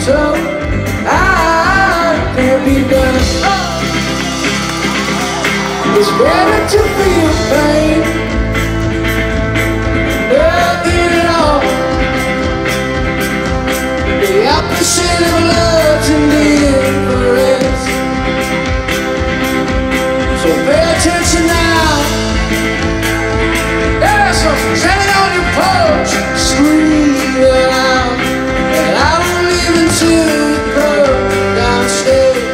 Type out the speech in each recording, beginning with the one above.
so I can't be done. It's better to feel pain, nothing at all. The opposite of love's indifference. So pay attention now. Yeah, so standing on your porch, scream it out, and I won't leave until you come downstairs.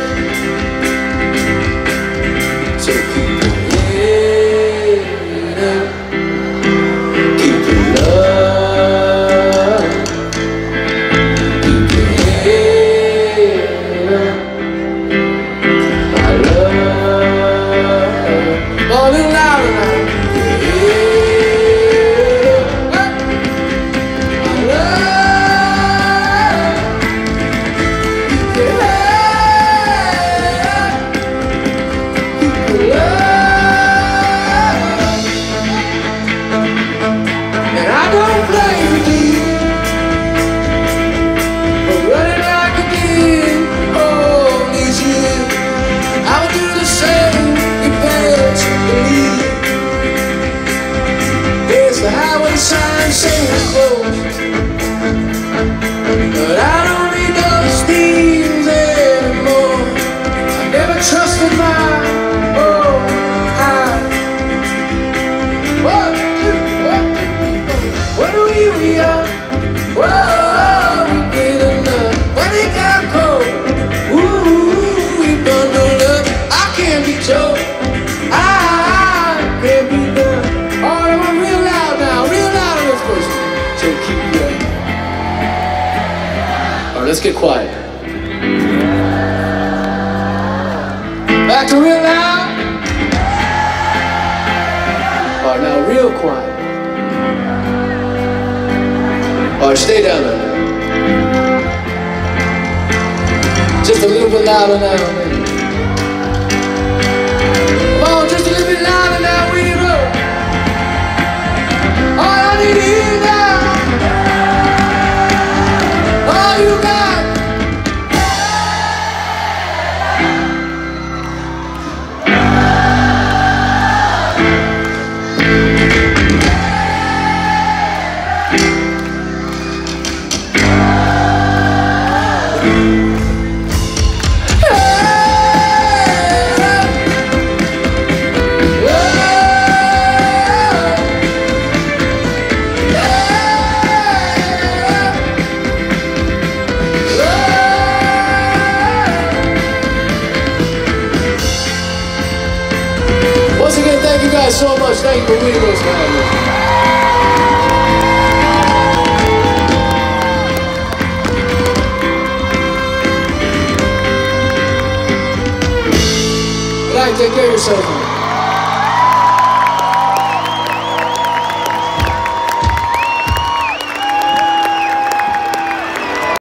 So keep your head up, keep your love, keep your head up, my love. Falling louder now. The highway sign saying it's closed, but I don't need those things anymore. I never trusted my own eyes. What do we are? Whoa, we get enough when it got cold. Ooh, we bundled up. I can't be told. I can't be done. All of my real loud now, real loud on this person. So keep going. All right, let's get quiet. Back to real loud. All right, now real quiet. All right, stay down there. Just a little bit louder now, maybe. Come on, just a little bit louder now, we roll. All I need to hear now, all you got. Once again, thank you guys so much. Thank you for reading those comments. Good night, take care of yourself.